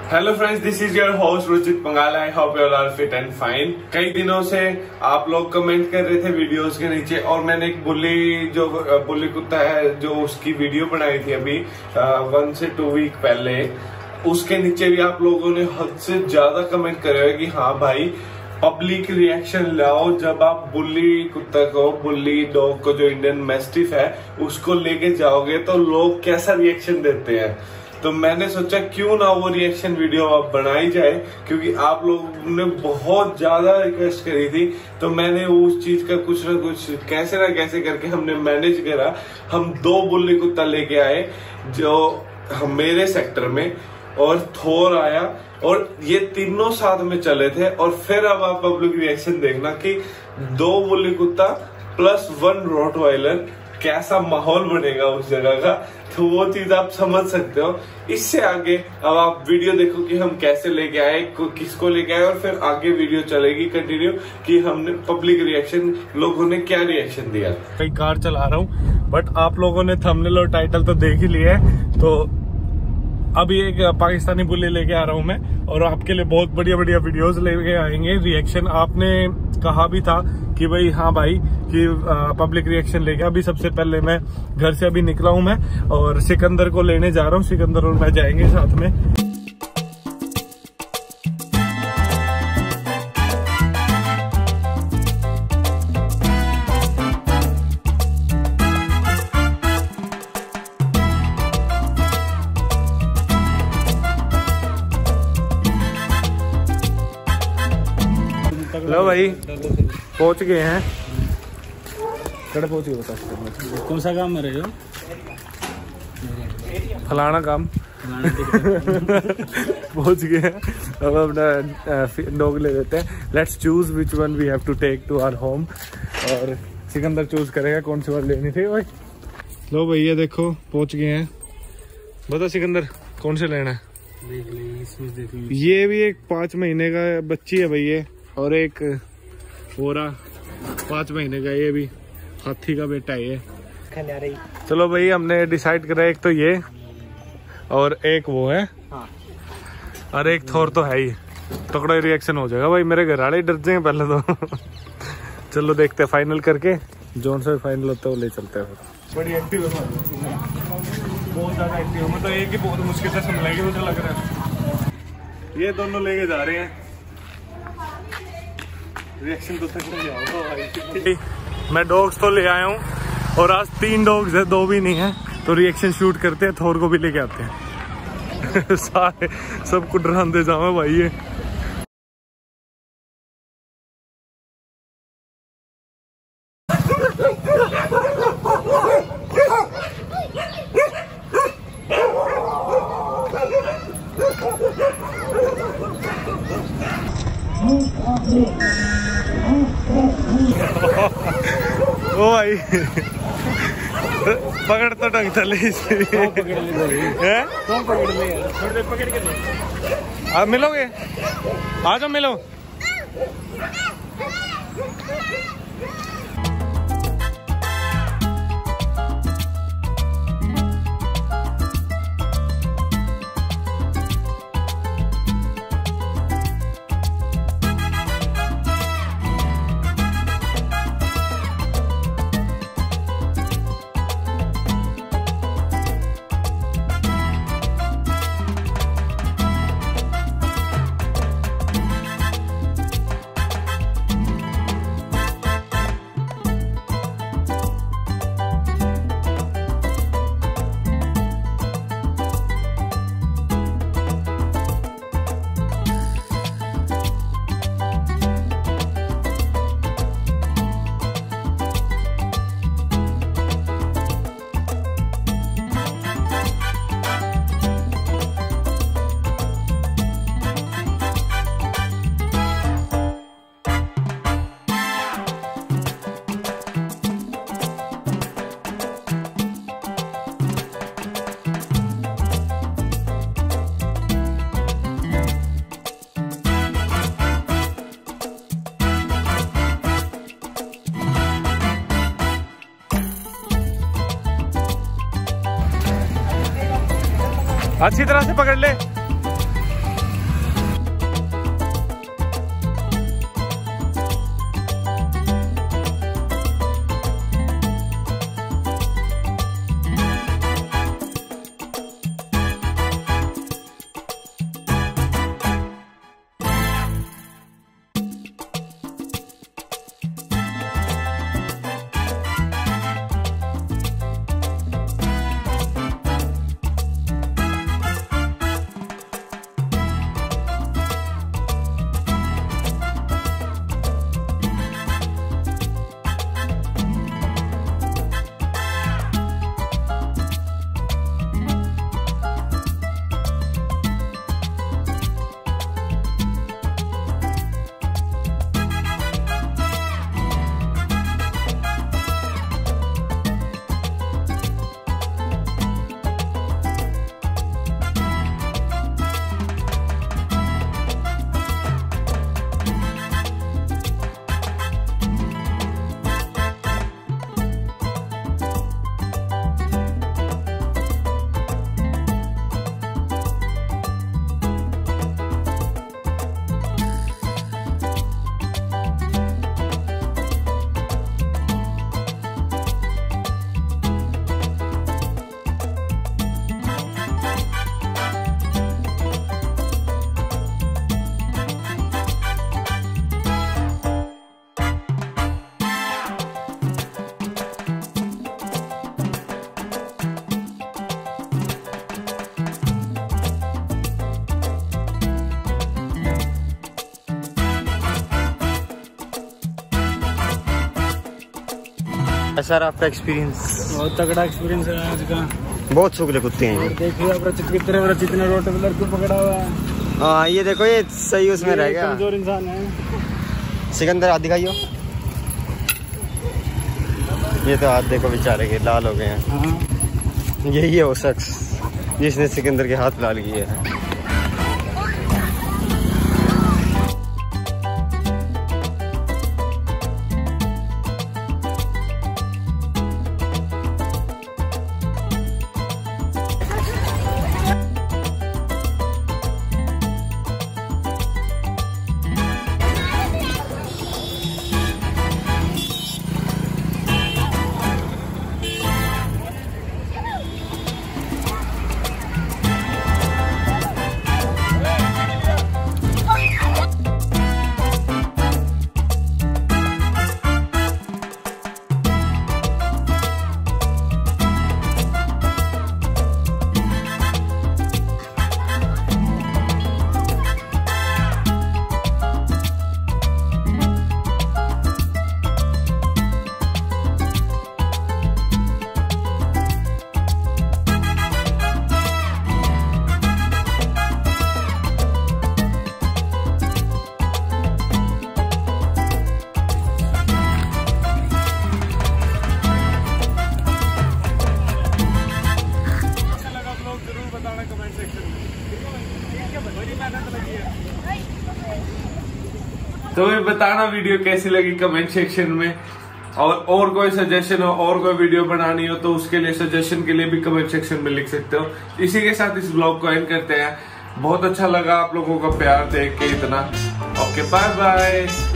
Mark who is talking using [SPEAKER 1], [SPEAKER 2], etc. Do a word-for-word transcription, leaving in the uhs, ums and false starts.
[SPEAKER 1] Hello friends, this is your host Ruchit Pangal. I hope you all are fit and fine. कई दिनों से आप लोग कमेंट कर रहे थे वीडियोस के नीचे, और मैंने एक बुल्ली जो बुल्ली कुत्ता है जो उसकी वीडियो बनाई थी अभी वन से टू वीक पहले, उसके नीचे भी आप लोगों ने हद से ज्यादा कमेंट करे हुए कि हाँ भाई पब्लिक रिएक्शन लाओ जब आप बुल्ली कुत्ता को, बुल्ली डॉग को, जो इंडियन मैस्टिफ है उसको लेके जाओगे तो लोग कैसा रिएक्शन देते हैं। तो मैंने सोचा क्यों ना वो रिएक्शन वीडियो अब बनाई जाए, क्योंकि आप लोगों ने बहुत ज्यादा रिक्वेस्ट करी थी। तो मैंने उस चीज का कुछ ना कुछ कैसे ना कैसे करके हमने मैनेज करा। हम दो बुल्ली कुत्ता लेके आए जो हम मेरे सेक्टर में, और थोर आया, और ये तीनों साथ में चले थे। और फिर अब आप पब्लिक रिएक्शन देखना कि दो बुल्ली कुत्ता प्लस वन रॉटवाइलर, कैसा माहौल बनेगा उस जगह का। तो वो चीज आप समझ सकते हो। इससे आगे अब आप वीडियो देखो कि हम कैसे लेके आए, किसको लेके आए, और फिर आगे वीडियो चलेगी कंटिन्यू कि हमने पब्लिक रिएक्शन, लोगों ने क्या रिएक्शन दिया।
[SPEAKER 2] कई कार चला रहा हूँ, बट आप लोगों ने थंबनेल और टाइटल तो देख ही लिया है। तो अभी एक पाकिस्तानी बुल्ली लेके आ रहा हूँ मैं, और आपके लिए बहुत बढ़िया बढ़िया वीडियोस लेके आएंगे। रिएक्शन आपने कहा भी था कि भाई हाँ भाई कि पब्लिक रिएक्शन लेके। अभी सबसे पहले मैं घर से अभी निकला हूँ मैं, और सिकंदर को लेने जा रहा हूँ। सिकंदर और मैं जाएंगे साथ में। लो भाई पहुंच गए हैं। कड़े पहुंच गए, बता
[SPEAKER 3] कौन सा काम में रहे हो?
[SPEAKER 2] फलाना काम पहुंच गए हैं। अब अपना डॉग ले लेते हैं। Let's choose which one we have to take to our home. और सिकंदर चूज करेगा कौन सी बार लेनी थी भाई। लो भैया देखो पहुंच गए हैं। बता सिकंदर कौन से लेना है?
[SPEAKER 3] देख ले, इसमें देख ले।
[SPEAKER 2] ये भी एक पाँच महीने का बच्ची है भैया, और एक ओरा पाँच महीने का, ये भी हाथी का बेटा है ये। चलो भाई हमने डिसाइड करा, एक तो ये और एक वो है।
[SPEAKER 3] हाँ।
[SPEAKER 2] और एक थोर तो है ही। तगड़ा रिएक्शन हो जाएगा भाई, मेरे घर वाले डर जाएंगे पहले तो। चलो देखते हैं, फाइनल करके जोन से फाइनल होता है वो ले चलते हैं। बड़ी एक्टिव है, बहुत ज्यादा एक्टिव है। मतलब एक ही बहुत मुश्किल से संभलेगी मुझे लग रहा है। ये दोनों लेके जा रहे हैं। रिएक्शन तो तक नहीं होगा भाई। मैं डॉग्स तो ले आया हूँ, और आज तीन डॉग्स है, दो भी नहीं है। तो रिएक्शन शूट करते हैं, थोर को भी लेके आते हैं। सारे सबको डराते जाओ भाई। ये ओ भाई पकड़ तो ढंग से ले हैं? आप मिलोगे? आ जाओ मिलो। अच्छी तरह से पकड़ ले।
[SPEAKER 4] सर आपका एक्सपीरियंस?
[SPEAKER 3] बहुत तगड़ा एक्सपीरियंस है आज का।
[SPEAKER 4] बहुत शुक्रिया कुत्ते हैं।
[SPEAKER 3] देखिए आप रचित कितने रचित ने रोड व्हीलर को पकड़ा हुआ है।
[SPEAKER 4] हाँ ये देखो ये सही उसमें रह गया।
[SPEAKER 3] कमजोर इंसान है।
[SPEAKER 4] सिकंदर हाथ दिखाइयो। ये तो हाथ देखो बेचारे के लाल हो गए हैं।
[SPEAKER 3] हाँ।
[SPEAKER 4] यही है वो शख्स जिसने सिकंदर के हाथ लाल किए हैं।
[SPEAKER 1] तो भी बताना वीडियो कैसी लगी कमेंट सेक्शन में, और और कोई सजेशन हो और कोई वीडियो बनानी हो तो उसके लिए सजेशन के लिए भी कमेंट सेक्शन में लिख सकते हो। इसी के साथ इस ब्लॉग को एंड करते हैं। बहुत अच्छा लगा आप लोगों का प्यार देख के इतना। Okay bye bye.